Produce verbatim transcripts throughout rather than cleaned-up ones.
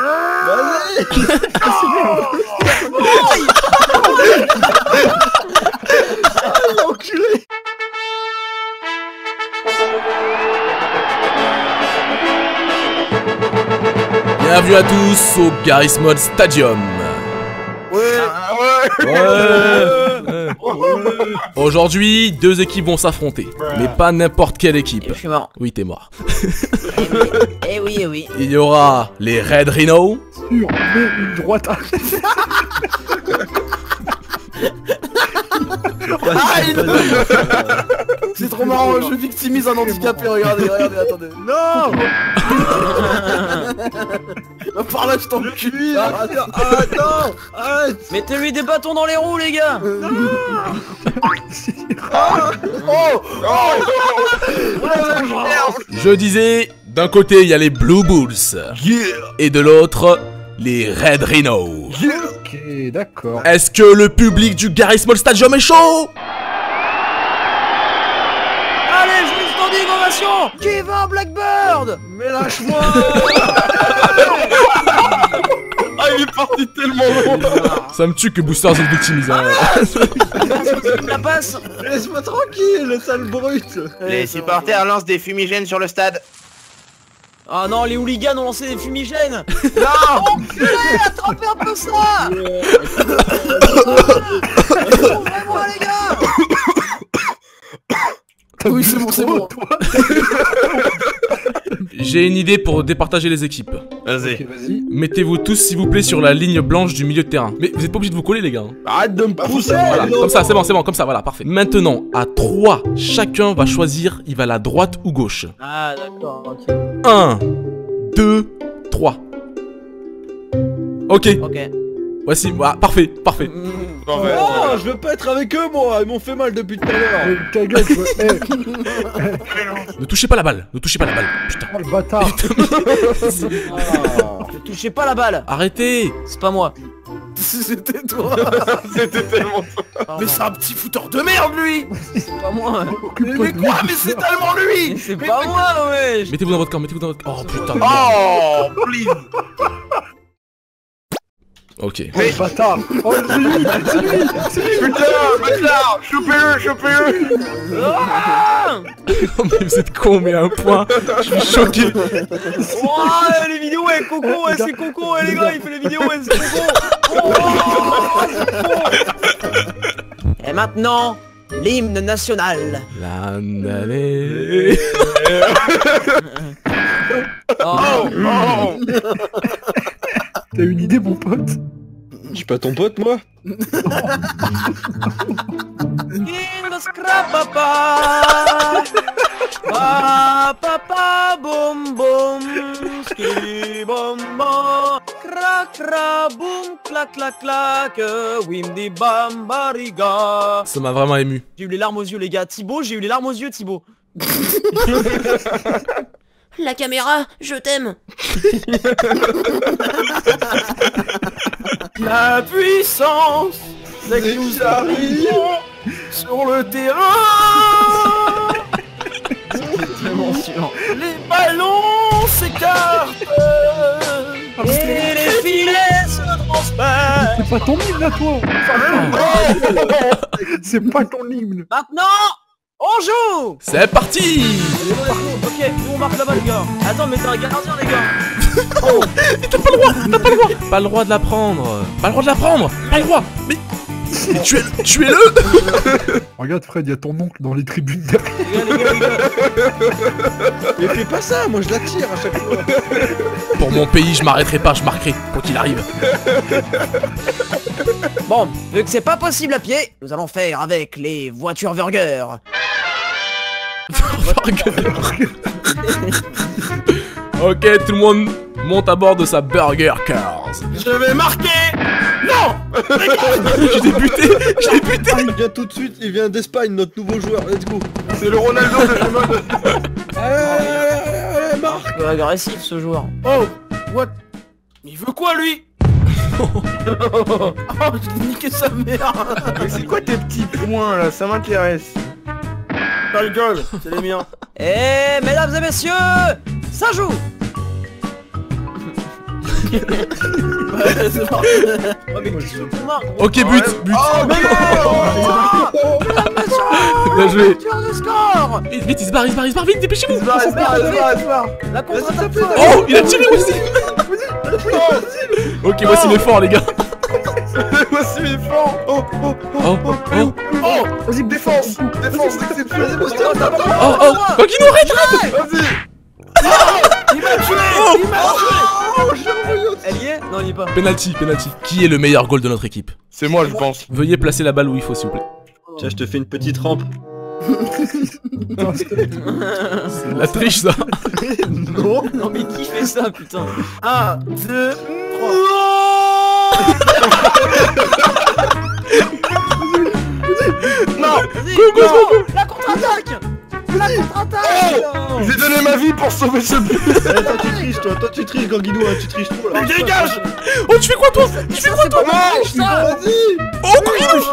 Vas-y. L'enculé. Bienvenue à tous au Garry's Mod Stadium. Ouais. Ouais. Ouais. Aujourd'hui, deux équipes vont s'affronter, mais pas n'importe quelle équipe. Je suis mort. Oui, t'es mort. Eh oui, eh oui. Il y aura les Red Rhino. Sur une droite. C'est trop marrant, je victimise un handicapé, regardez, regardez, attendez. Non. Par là, je t'encule. Attends, attends, arrête. Mettez-lui des bâtons dans les roues, les gars. Oh, Je disais, d'un côté il y a les Blue Bulls, et de l'autre, les Red Rhino. Ok, d'accord. Est-ce que le public du Garry's Mod Stadium est chaud? Allez, je lui standing ovation. Qui va Blackbird? Mais lâche-moi. Ah, il est parti tellement loin. Ça me tue que Boosters est victimisé. Hein. La passe. Laisse-moi tranquille, sale brute. Les supporters lancent des fumigènes sur le stade. Ah non, les hooligans ont lancé des fumigènes. Non. Enculé, attrapez un peu ça. Ouvrez-moi, les gars. Oui, c'est bon, c'est bon. J'ai une idée pour départager les équipes. Vas-y. Ok, vas-y. Mettez-vous tous s'il vous plaît sur la ligne blanche du milieu de terrain. Mais vous êtes pas obligé de vous coller les gars. Arrête de me pousser. Voilà, comme ça, c'est bon, c'est bon, comme ça, voilà, parfait. Maintenant, à trois, chacun va choisir, il va à la droite ou gauche. Ah d'accord, ok. un, deux, trois. Ok, Ok. voici, voilà, parfait, parfait. Oh, je veux pas être avec eux, moi. Ils m'ont fait mal depuis tout à l'heure. Ta gueule, Ne touchez pas la balle, ne touchez pas la balle. Putain. le bâtard. Ne touchez pas la balle. Arrêtez. C'est pas moi. C'était toi. C'était tellement... Pardon. Mais c'est un petit fouteur de merde, lui. C'est pas moi. Mais, mais quoi? Mais c'est tellement lui. Mais c'est pas moi, wesh. Mettez-vous dans votre camp, mettez-vous dans votre camp. Oh putain. de merde. Oh, please. Ok. Oh, le bâtard. Oh, c'est lui. C'est lui. C'est lui. Putain, bâtard. Chopez-le, chopez-le. Ah Oh, mais vous êtes con, mais à un point. Je suis choqué. oh, les vidéos avec Coco, ouais, c'est Coco, ouais, les gars, il fait les vidéos, ouais, c'est Coco. Oh, et maintenant, l'hymne national. L'année. Oh, Oh. T'as une idée, mon pote? Je suis pas ton pote, moi. in the scrap papa, pa papa boum boum, ski boum boum, cra cra boum, clac clac clac, wimdi bam bariga. Ça m'a vraiment ému. J'ai eu les larmes aux yeux, les gars. Thibaut, j'ai eu les larmes aux yeux, Thibaut. La caméra, je t'aime. La puissance, c'est que nous arrivons sur le terrain. Les ballons s'écartent et les filets se transpercent. C'est pas ton hymne à toi. C'est pas ton hymne. Maintenant, on joue. C'est parti. Ok, nous on marque la balle, les gars. Attends, mais t'es un gardien, les gars. Oh, t'as pas le droit, t'as pas le droit. Pas le droit de la prendre. Pas le droit de la prendre. Pas le droit. Mais, mais tu es, tu es le. Regarde Fred, il y a ton oncle dans les tribunes derrière. Les gars, les gars, les gars. Mais fais pas ça, moi je la tire à chaque fois. Pour mon pays, je m'arrêterai pas, je marquerai quoi qu'il arrive. Bon, vu que c'est pas possible à pied, nous allons faire avec les voitures burger. Ok, tout le monde monte à bord de sa Burger Cars. Je vais marquer. Non. Je l'ai buté, je l'ai buté. Il vient tout de suite, il vient d'Espagne, notre nouveau joueur, let's go. C'est le Ronaldo de ce mode. Allez, allez, allez, marque. Un peu agressif ce joueur. Oh, what? Il veut quoi lui? Oh, je l'ai niqué sa mère. Mais c'est quoi tes petits points là? Ça m'intéresse. Ta gueule, c'est les miens. Eh, mesdames et messieurs, ça joue. Ouais, c'est bon. Oh mais qu'est-ce que tu marques? Ok, but, but. Oh, mais Bien joué. Tu as le score. Vite, vite, il se barre, il se barre, il se barre, vite, dépêchez-vous. non, c'est pas, c'est pas, c'est pas. La contre-attaque. Oh, il a tiré aussi. Ok, voici les forts, les gars. Voici mes flancs. Oh, oh, oh, Oh, oh, oh, oh. Vas-y, défense. Défense d'exception. Vas-y, Boston, t'attends. oh, oh. Coquino, arrête, arrête. Vas-y. Il m'a tué. Il m'a tué. Elle y est? Non, elle y est pas. Penalty, penalty. Qui est le meilleur goal de notre équipe? C'est moi, je pense. Veuillez placer la balle où il faut, s'il vous plaît. Tiens, je te fais une petite rampe. La triche, ça. Non. Non mais qui fait ça putain? Un, deux, Non. Vas-y, Go, go, non. go, go. La contre-attaque. La contre-attaque. Oh, j'ai donné ma vie pour sauver ce but. Allez, toi tu triches, toi, toi tu triches, Gorguinou, hein, tu triches trop là. mais dégage. Oh, tu fais quoi, toi? Tu fais quoi, toi? Vas-y. Oh, Coquino.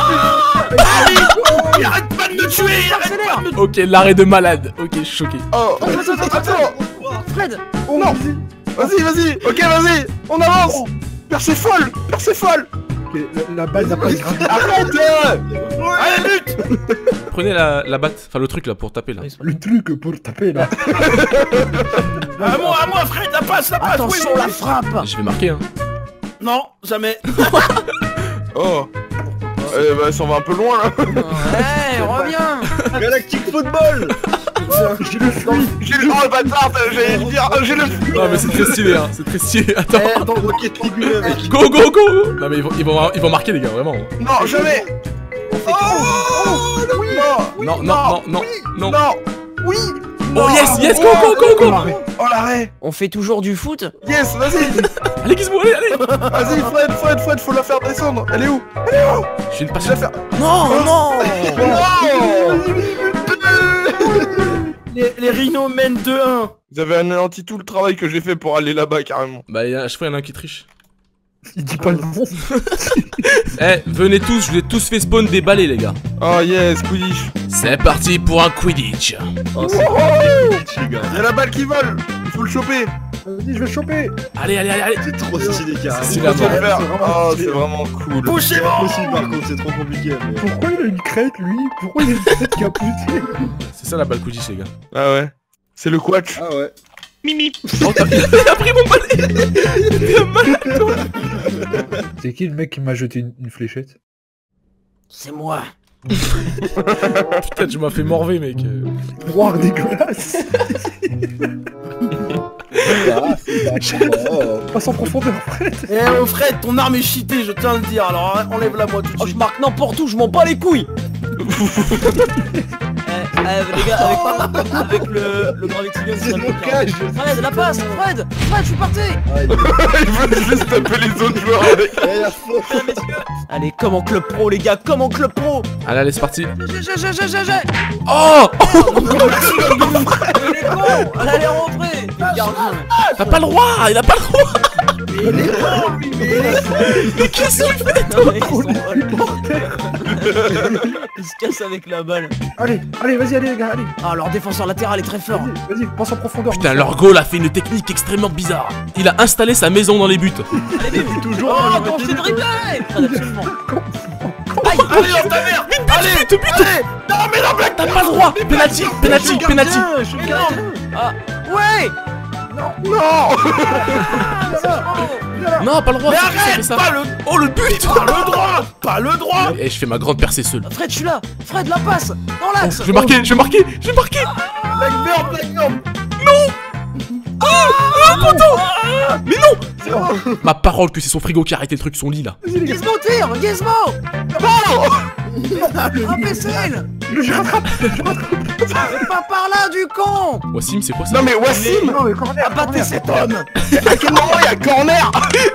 Il arrête pas de me tuer. Il arrête pas de me tuer. Ok, l'arrêt de malade. Ok, je suis choqué. Oh, attends. Fred. Oh non. Vas-y, vas-y. Ok, vas-y. On avance. Percée folle. Percée folle. Ok, la, la balle n'a pas été gravée. Arrête. Allez, but. Prenez la, la batte, enfin le truc là pour taper là. Le truc pour taper là. À moi, à moi, Fred, la passe, la passe. Attention oui, la oui. frappe. Je vais marquer, hein. Non, jamais. Oh. Eh bah, ça va un peu loin là. Ouais, reviens. Galactic Football. J'ai le fruit. J'ai le oh, bâtard, j'allais le dire. J'ai le Non, mais c'est très stylé, hein. C'est très stylé. Attends. Eh, dans Rocket Tribune avec. Go, go, go. Non, mais ils vont, ils vont, ils vont marquer, les gars, vraiment. Non, jamais. Oh, oui. Non, non, non, non, non. Non. Oui. Oh, yes, yes, go, go, go, go. Oh l'arrêt. On fait toujours du foot. Yes, vas-y. Allez, Gizmo, allez, allez. Vas-y, Fred, Fred, Fred, faut la faire descendre. Elle est où? Je viens de Je passer. la faire. Non, non. Non. Les, les rhinos mènent deux un. Vous avez anéanti tout le travail que j'ai fait pour aller là-bas carrément. Bah, y a, à chaque fois, il y en a un qui triche. Il dit pas le nom. Eh, venez tous, je vous ai tous fait spawn des balais, les gars. Oh yes, Quidditch. C'est parti pour un Quidditch. Oh, c'est Quidditch, les gars. Il y a la balle qui vole. Il faut le choper. Vas-y, je vais le choper. Allez, allez, allez, allez. C'est trop stylé, carrément. C'est Faut la le mort. faire. C'est vraiment Oh, stylé. c'est vraiment cool. Poussez-moi. Impossible par contre, c'est trop compliqué. Mais... Pourquoi il a une crête lui? Pourquoi il a une crête caputée? C'est ça la balle Quidditch, les gars. Ah ouais. C'est le quatch. Ah ouais. Oh, t'as il a pris mon balai. C'est qui le mec qui m'a jeté une, une fléchette? C'est moi. Putain, tu m'as fait morver, mec. Wow, dégueulasse. Passe en profondeur, Fred. Eh oh Fred, ton arme est cheatée, je tiens à le dire, alors enlève-la moi tout de Oh, je suite. marque n'importe où, je m'en bats les couilles. Eh, eh, les gars, avec, avec le, le grand Lexion, C'est le blocage. Fred, la passe, Fred, Fred, je suis parti. Il veut juste taper les autres joueurs avec. Allez, comme en club pro, les gars, comme en club pro. Allez, allez, c'est parti. J'ai, j'ai, j'ai, j'ai, j'ai, j'ai. Oh, Il est con, elle allait rentrer. t'as pas le droit. Il a pas le droit. Mais qu'est-ce qu'il fait? Non, mais ils sont folles. Il se casse avec la balle. Allez, allez, vas-y, allez les gars, allez. Ah, leur défenseur latéral est très fort. Vas-y, vas-y, passe en profondeur. Putain, leur goal a fait une technique extrêmement bizarre. Il a installé sa maison dans les buts. Allez, vite. toujours. Oh, attends, je t'ai dribblé. Fred, absolument. Aïe, Allez dans ta mère. Allez, But, but. allez. Non mais non mais T'as pas le droit. Penalty, penalty, penalty. mais non. Ah, ouais. Non. Non, pas le droit. Mais c'est qui qui fait arrête, ça pas le, Oh, le but. pas le droit, pas le droit. Et je fais ma grande percée seule. Fred, je suis là. Fred, la passe. Dans l'axe. Je vais marquer, je vais marquer, je vais marquer. Black merde, black merde. Mais non. Ma parole que c'est son frigo qui a arrêté le truc, son lit là. Gizmo tire. Gizmo. Imbécile. Je rattrape. C'est pas par là, du con. Wassim, c'est quoi ça? Non mais Wassim. Non, mais corner, Abattez cet homme. À quel moment il y a corner?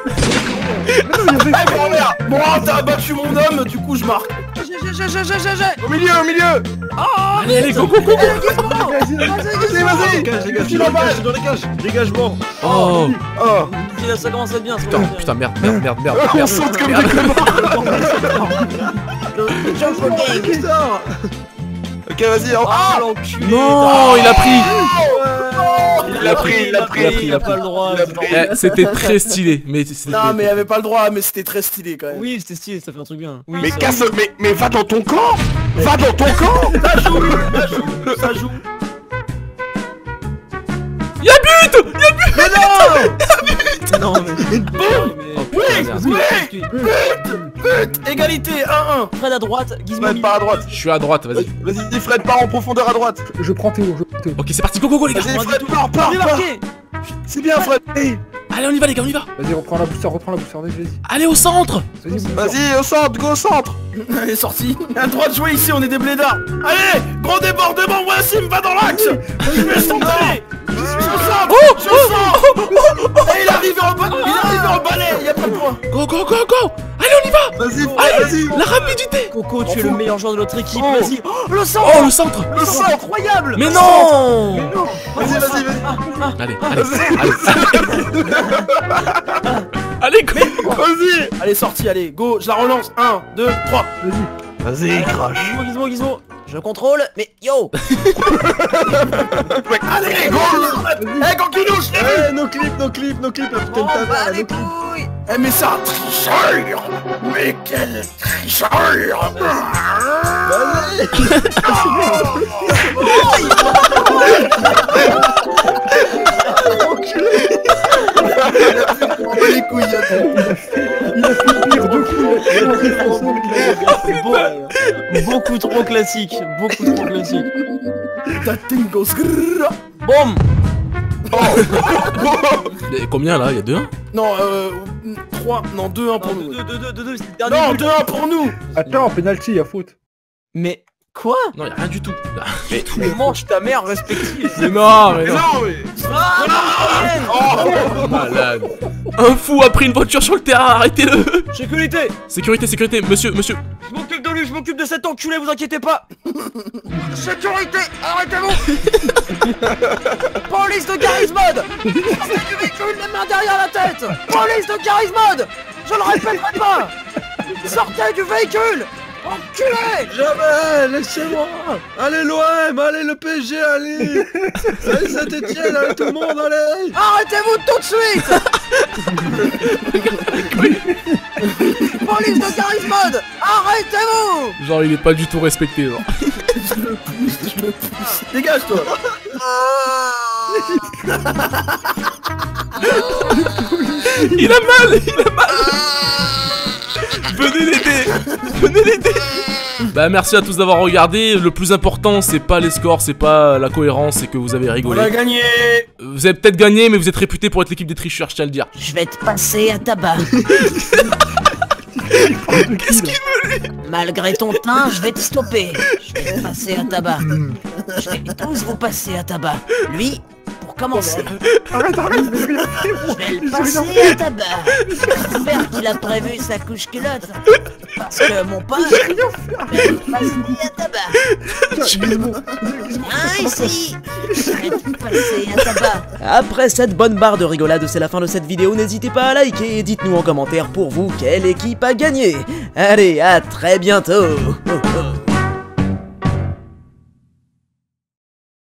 Ah, corner. Bon, t'as abattu mon homme, du coup je marque. J'ai, j'ai, j'ai, j'ai, j'ai, j'ai. Au milieu, au milieu. Allez, allez, go, go, go, go. Allez, Gizmo. Vas-y, Vas-y, Vas-y, Gizmo. vas-y. Dégage, dégage, Je suis là-bas. dégage, dans les cages. Dégagement. Oh, Oh. Là, ça commence à être bien. ça putain, commence à être putain, merde, merde, merde, merde, On merde. saute comme merde. des connards. bien. Jump for game. Qui sort? Ok, vas-y. Oh, Ah, l'enculé. Non, il a pris. Il l'a pris, il l'a pris, il a pas le droit. Il a c'est pris. normal. Eh, c'était très stylé, mais c'était... Non, mais il avait pas le droit, mais c'était très stylé quand même. Oui, c'était stylé, ça fait un truc bien. Oui, Mais ça- casse, mais, mais va dans ton camp. Va dans ton camp. Ça joue, ça joue, ça joue. Y'a but. Mais non. Non, mais. Oh, putain, merde. Oui, but, égalité, un un. Fred à droite, Gizmo. Fred, part à droite. Je suis à droite, vas-y. Vas-y, Fred, part en profondeur à droite. Je prends Théo, je prends Théo. Ok, c'est parti, go, go, go, les gars. Vas-y, Fred, pars, pars, Il est pars. marqué. C'est bien, Fred. Hey. Allez, on y va, les gars, on y va. Vas-y, reprends la booster, reprends la booster, vas-y, vas-y. Allez, au centre. Vas-y, booster. Vas-y, au centre, go au centre. Elle est sortie. Il a le droit de jouer ici, on est des blédards. Allez, gros débordement, Wassim, va dans l'axe. Je vais centrer. Je suis au centre. Je suis au centre. Et il arrive en bas, il arrive en balai, il y a pas de point. Go, go, go, go. Allez, on y va. Vas-y, Allez, vas-y. la rapidité. Coco, tu es le meilleur joueur de notre équipe, Oh. vas-y. Oh, le sang. Oh, le centre. Le sang incroyable. Mais non. Vas-y, vas-y, vas-y. Allez, allez, allez. Allez, go. Vas-y. Allez, sortie, allez, go, je la relance. un, deux, trois. Vas-y, crash. Gizmo, Gizmo, Gizmo. Je contrôle, mais yo. Allez, go. Eh, Coquinouche, je l'ai vu. Eh, nos clips, nos clips, nos clips, la putain On de ta bat mère, les nos clips. couilles. Eh, mais ça, tricheur. Mais quel tricheur. Les couilles, Il a fait pire deux coups, il a fait défenseur, il a Beau- Beaucoup trop classique, beaucoup trop classique. That thing goes grrrr. Boum. Mais combien là? Il y a deux un. Non, euh, trois, non, deux un pour nous. deux deux deux deux deux, c'est le dernier Non, but. deux un pour nous. Attends, penalty, y'a faute. Mais quoi? Non, y a rien du tout. Mais mange ta mère respective. Mais non, mais Mais non. non, mais... Ah, non, Malade. Un fou a pris une voiture sur le terrain, arrêtez-le. sécurité. Sécurité, sécurité, monsieur, monsieur. Je m'occupe de lui, je m'occupe de cet enculé, vous inquiétez pas. Sécurité, arrêtez-vous. Police de Charismode. Sortez du véhicule, les mains derrière la tête. Police de Charismode. Je le répéterai pas. Sortez du véhicule. Enculé. Jamais, laissez-moi. Allez l'O M, allez le P S G, allez. Allez Saint-Etienne, allez tout le monde, allez. Arrêtez-vous tout de suite. Police de Charismode. Arrêtez-vous. Genre, il est pas du tout respecté, genre. Je le pousse, je le pousse. Dégage-toi. Il a mal, il a mal. Venez l'aider, venez l'aider. Bah merci à tous d'avoir regardé. Le plus important, c'est pas les scores, c'est pas la cohérence, c'est que vous avez On a rigolé. gagné. Vous avez peut-être gagné, mais vous êtes réputé pour être l'équipe des tricheurs, je tiens à le dire. Je vais te passer à tabac. Qu'est-ce qu'il veut? Malgré ton teint, je vais te stopper. Je vais te passer à tabac. Je vais tous vous passer à tabac. Lui, pour commencer. Arrête, arrête, je vais rien faire, moi. Je vais le passer à tabac. J'espère qu'il a prévu sa couche culotte. Parce que mon pote, je vais le passer à tabac. Viens ici. Je vais te passer à tabac. Après cette bonne barre de rigolade, c'est la fin de cette vidéo. N'hésitez pas à liker et dites-nous en commentaire pour vous quelle équipe a gagné. Allez, à très bientôt. Oh, oh.